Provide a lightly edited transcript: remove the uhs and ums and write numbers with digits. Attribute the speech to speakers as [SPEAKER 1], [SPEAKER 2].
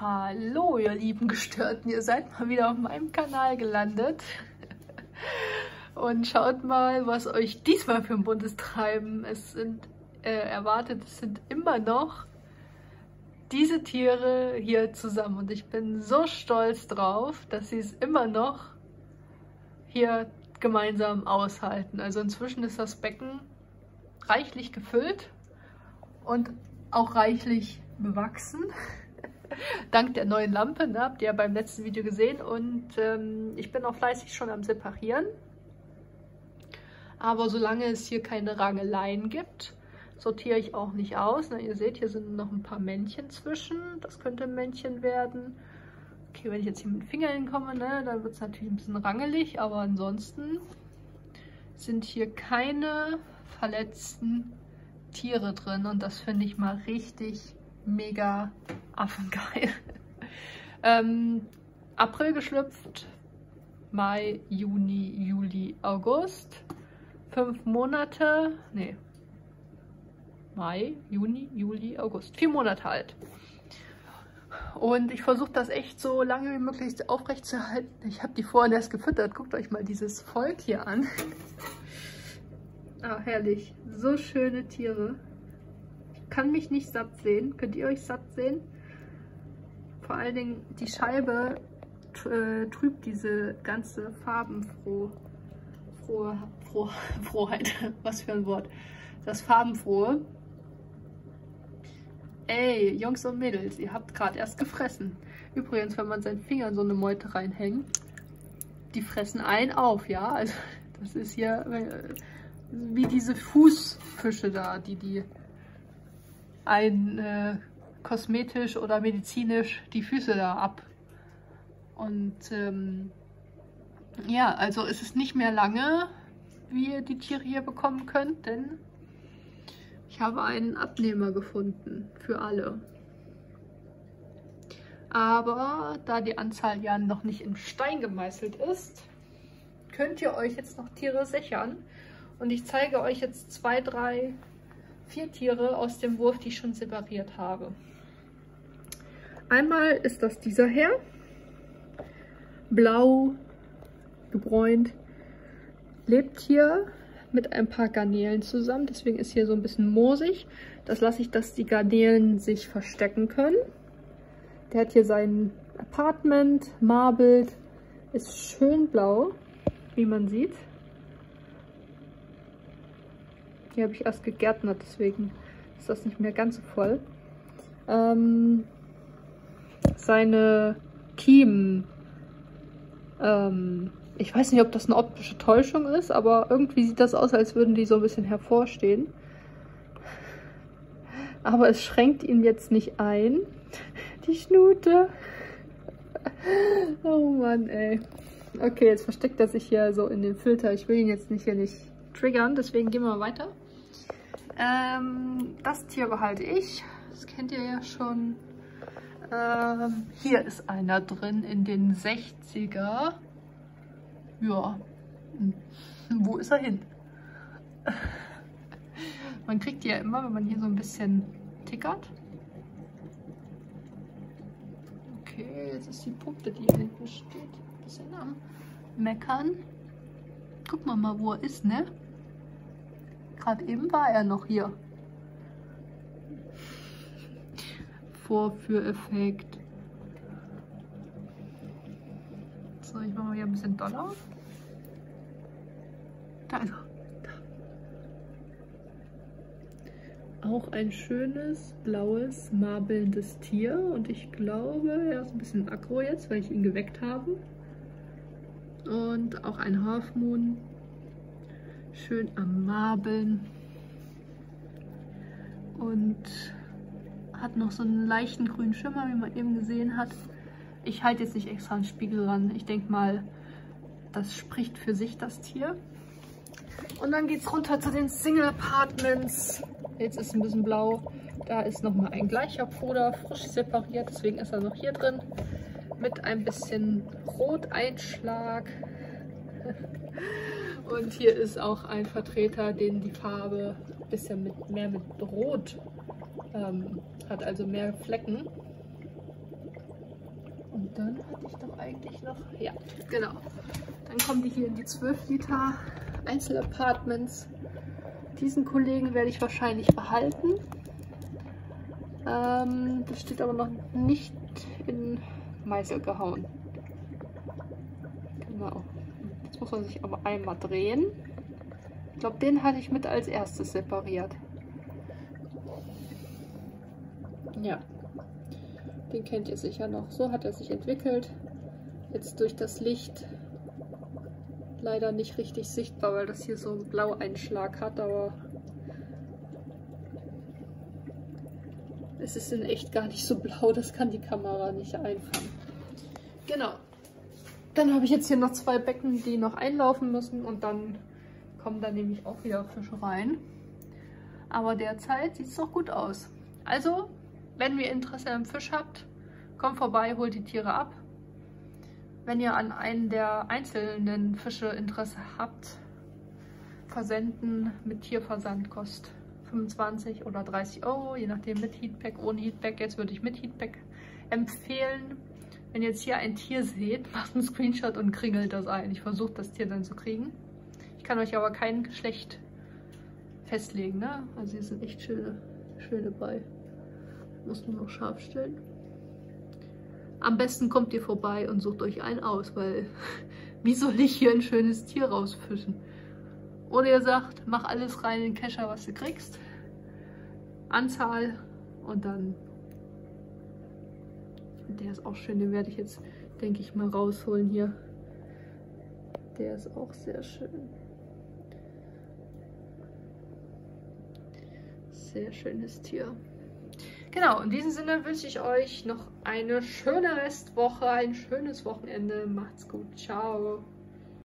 [SPEAKER 1] Hallo ihr lieben Gestörten, ihr seid mal wieder auf meinem Kanal gelandet. Und schaut mal, was euch diesmal für ein buntes Treiben es sind erwartet. Es sind immer noch diese Tiere hier zusammen. Und ich bin so stolz drauf, dass sie es immer noch hier gemeinsam aushalten. Also inzwischen ist das Becken reichlich gefüllt und auch reichlich bewachsen. Dank der neuen Lampe, ne? Habt ihr ja beim letzten Video gesehen. Und ich bin auch fleißig schon am Separieren. Aber solange es hier keine Rangeleien gibt, sortiere ich auch nicht aus. Na, ihr seht, hier sind noch ein paar Männchen zwischen. Das könnte ein Männchen werden. Okay, wenn ich jetzt hier mit den Fingern hinkomme, ne, dann wird es natürlich ein bisschen rangelig. Aber ansonsten sind hier keine verletzten Tiere drin. Und das finde ich mal richtig mega affengeil. April geschlüpft, Mai, Juni, Juli, August. 5 Monate, nee, Mai, Juni, Juli, August. 4 Monate alt. Und ich versuche das echt so lange wie möglich aufrecht zu halten. Ich habe die vorhin erst gefüttert. Guckt euch mal dieses Volk hier an. Ah, herrlich. So schöne Tiere. Ich kann mich nicht satt sehen. Könnt ihr euch satt sehen? Vor allen Dingen die Scheibe trübt diese ganze Frohheit. Was für ein Wort. Das Farbenfrohe. Ey, Jungs und Mädels, ihr habt gerade erst gefressen. Übrigens, wenn man seinen Finger in so eine Meute reinhängt, die fressen einen auf, ja? Also, das ist hier wie diese Fußfische da, die kosmetisch oder medizinisch die Füße da ab. Und ja, also es ist nicht mehr lange, wie ihr die Tiere hier bekommen könnt, denn ich habe einen Abnehmer gefunden für alle. Aber da die Anzahl ja noch nicht in Stein gemeißelt ist, könnt ihr euch jetzt noch Tiere sichern. Und ich zeige euch jetzt 2, 3, 4 Tiere aus dem Wurf, die ich schon separiert habe. Einmal ist das dieser Herr. Blau, gebräunt. Lebt hier mit ein paar Garnelen zusammen. Deswegen ist hier so ein bisschen moosig. Das lasse ich, dass die Garnelen sich verstecken können. Der hat hier sein Apartment, marbelt. Ist schön blau, wie man sieht. Hier habe ich erst gegärtnert, deswegen ist das nicht mehr ganz so voll. Seine Kiemen, ich weiß nicht, ob das eine optische Täuschung ist, aber irgendwie sieht das aus, als würden die so ein bisschen hervorstehen. Aber es schränkt ihn jetzt nicht ein. Die Schnute. Oh Mann, ey. Okay, jetzt versteckt er sich hier so in den Filter. Ich will ihn jetzt hier nicht triggern, deswegen gehen wir mal weiter. Das Tier behalte ich. Das kennt ihr ja schon. Hier ist einer drin in den 60er. Ja. Wo ist er hin? Man kriegt die ja immer, wenn man hier so ein bisschen tickert. Okay, jetzt ist die Pumpe, die hier hinten steht, ein bisschen am Meckern. Gucken wir mal, wo er ist, ne? Gerade eben war er noch hier. Vorführeffekt. So, ich mache mal hier ein bisschen doller. Da ist er. Da. Auch ein schönes, blaues, marbelndes Tier. Und ich glaube, er ist ein bisschen aggro jetzt, weil ich ihn geweckt habe. Und auch ein Half Moon. Schön am Marbeln. Und hat noch so einen leichten grünen Schimmer, wie man eben gesehen hat. Ich halte jetzt nicht extra einen Spiegel ran. Ich denke mal, das spricht für sich, das Tier. Und dann geht es runter zu den Single Apartments. Jetzt ist ein bisschen blau. Da ist nochmal ein gleicher Foder, frisch separiert. Deswegen ist er noch hier drin. Mit ein bisschen Roteinschlag. Und hier ist auch ein Vertreter, den die Farbe ein bisschen mehr mit Rot hat, also mehr Flecken. Und dann hatte ich doch eigentlich noch, ja, genau. Dann kommen die hier in die 12 Liter Einzelapartments. Diesen Kollegen werde ich wahrscheinlich behalten. Das steht aber noch nicht in Meißel gehauen. Genau. Jetzt muss man sich aber einmal drehen. Ich glaube, den hatte ich mit als erstes separiert. Ja. Den kennt ihr sicher noch. So hat er sich entwickelt. Jetzt durch das Licht leider nicht richtig sichtbar, weil das hier so einen Blaueinschlag hat, aber es ist in echt gar nicht so blau, das kann die Kamera nicht einfangen. Genau. Dann habe ich jetzt hier noch 2 Becken, die noch einlaufen müssen und dann kommen da nämlich auch wieder Fische rein. Aber derzeit sieht es noch gut aus. Also, wenn ihr Interesse am Fisch habt, kommt vorbei, holt die Tiere ab. Wenn ihr an einen der einzelnen Fische Interesse habt, versenden mit Tierversand kostet 25 oder 30 Euro, je nachdem mit Heatpack, ohne Heatpack. Jetzt würde ich mit Heatpack empfehlen. Wenn ihr jetzt hier ein Tier seht, macht einen Screenshot und kringelt das ein. Ich versuche das Tier dann zu kriegen. Ich kann euch aber kein Geschlecht festlegen, ne? Also hier sind echt schöne bei. Muss nur noch scharf stellen. Am besten kommt ihr vorbei und sucht euch einen aus, weil wie soll ich hier ein schönes Tier rausfischen? Oder ihr sagt, mach alles rein in den Kescher, was du kriegst. Anzahl und dann. Der ist auch schön, den werde ich jetzt, denke ich, mal rausholen hier. Der ist auch sehr schön. Sehr schönes Tier. Genau, in diesem Sinne wünsche ich euch noch eine schöne Restwoche, ein schönes Wochenende. Macht's gut. Ciao.